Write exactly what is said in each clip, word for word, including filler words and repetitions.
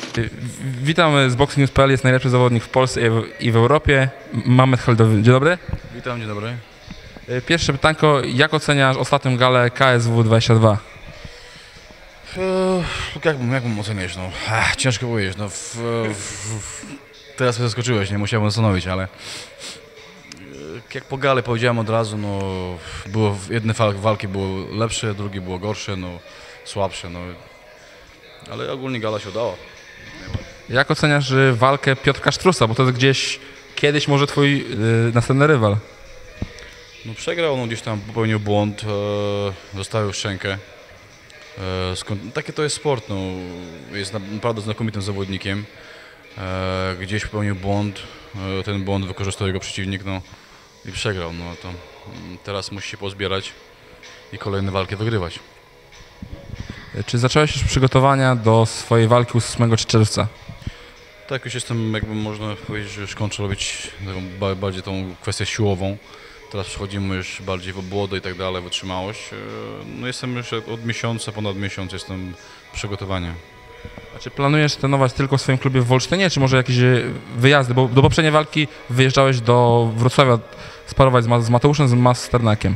Witam z boxing news kropka p l, jest najlepszy zawodnik w Polsce i w Europie, Mamet Khaldowy. Dzień dobry. Witam, dzień dobry. Pierwsze pytanko, jak oceniasz ostatnią galę K S W dwadzieścia dwa? Eee, jak, jak mam oceniać? No, ach, ciężko powiedzieć. No, w, w, w, teraz mnie zaskoczyłeś, nie musiałem zastanowić, ale jak po gali powiedziałem od razu, no, było, jedne walki były lepsze, drugie było gorsze, no, słabsze, no, ale ogólnie gala się udała. Jak oceniasz walkę Piotrka Sztrusa, bo to jest gdzieś kiedyś może twój yy, następny rywal? No, przegrał, no, gdzieś tam popełnił błąd, e, zostawił szczękę. E, skąd, takie to jest sport, no, jest naprawdę znakomitym zawodnikiem. E, gdzieś popełnił błąd, e, ten błąd wykorzystał jego przeciwnik, no, i przegrał. No, to teraz musi się pozbierać i kolejne walki wygrywać. Czy zacząłeś już przygotowania do swojej walki ósmego czerwca? Tak, już jestem, jakby można powiedzieć, że już kończę robić taką, bardziej tą kwestię siłową. Teraz przechodzimy już bardziej w obłodę i tak dalej, wytrzymałość. No, jestem już od miesiąca, ponad miesiąc jestem w przygotowaniu. A czy planujesz trenować tylko w swoim klubie w Wolsztynie, czy może jakieś wyjazdy? Bo do poprzedniej walki wyjeżdżałeś do Wrocławia sparować z Mateuszem, z Masternakiem.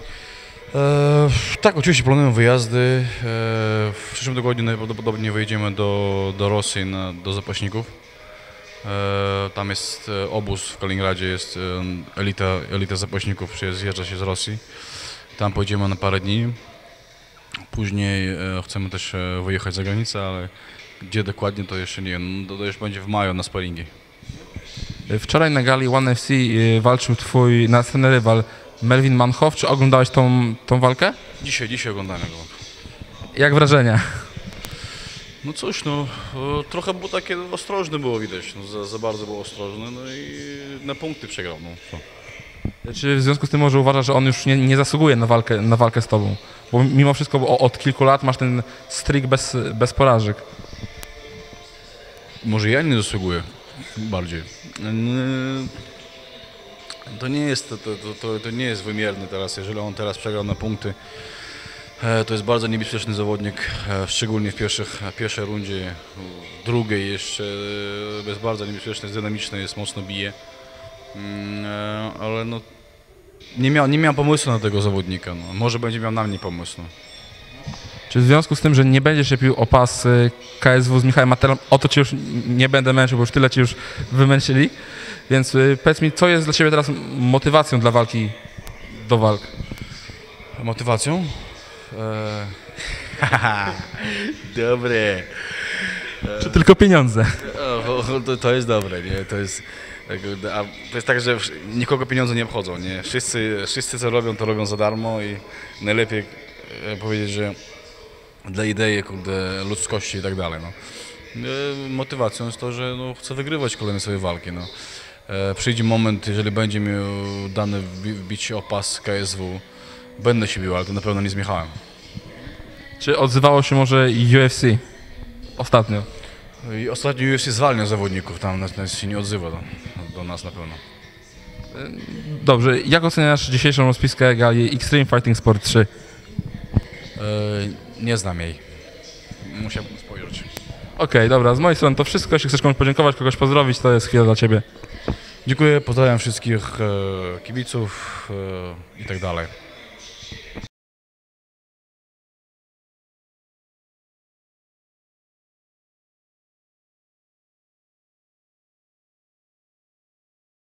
E, tak, oczywiście planuję wyjazdy. E, w przyszłym tygodniu najprawdopodobniej wyjedziemy do, do Rosji, na, do zapaśników. E, tam jest obóz w Kaliningradzie, jest elita, elita zapaśników, zjeżdża się z Rosji. Tam pojedziemy na parę dni. Później e, chcemy też wyjechać za granicę, ale gdzie dokładnie to jeszcze nie wiem. To, to już będzie w maju na sparingi. Wczoraj na gali One F C walczył twój następny rywal Melvin Manhoff. Czy oglądałeś tą, tą walkę? Dzisiaj, dzisiaj oglądamy go. Jak wrażenia? No cóż, no trochę było takie ostrożne było widać, no, za, za bardzo było ostrożne, no i na punkty przegrał. No. Czy w związku z tym może uważasz, że on już nie, nie zasługuje na walkę, na walkę z tobą? Bo mimo wszystko od kilku lat masz ten streak bez, bez porażek. Może ja nie zasługuję bardziej. To nie jest, to, to, to, to nie jest wymierne teraz, jeżeli on teraz przegrał na punkty. To jest bardzo niebezpieczny zawodnik, szczególnie w pierwszych, pierwszej rundzie, w drugiej jeszcze jest bardzo niebezpieczny, jest dynamiczny, jest mocno bije. Ale no, nie, miał, nie miał pomysłu na tego zawodnika, no. Może będzie miał na mnie pomysł. No. Czy w związku z tym, że nie będziesz się pił o pas K S W z Michałem Matelą, o to cię już nie będę męczył, bo już tyle cię już wymęczyli, więc powiedz mi, co jest dla ciebie teraz motywacją dla walki, do walk? Motywacją? Eee, dobre. Czy tylko pieniądze? O, to, to jest dobre, nie? To jest, a to jest tak, że nikogo pieniądze nie obchodzą, nie? Wszyscy, wszyscy co robią, to robią za darmo i najlepiej powiedzieć, że dla idei, kurde, ludzkości i tak dalej. No. Motywacją jest to, że no, chcę wygrywać kolejne swoje walki. No. Przyjdzie moment, jeżeli będzie mi dane wbić się o pas K S W, będę się bił, ale to na pewno nie z Michałem. Czy odzywało się może U F C ostatnio? I ostatnio U F C zwalnia zawodników, tam nas, nas się nie odzywa do, do nas na pewno. Dobrze, jak oceniasz dzisiejszą rozpiskę gali Extreme Fighting Sport trzy? Yy, nie znam jej. Musiałbym spojrzeć. Okej, okay, dobra, z mojej strony to wszystko. Jeśli chcesz komuś podziękować, kogoś pozdrowić, to jest chwila dla ciebie. Dziękuję, pozdrawiam wszystkich e, kibiców e, i tak dalej.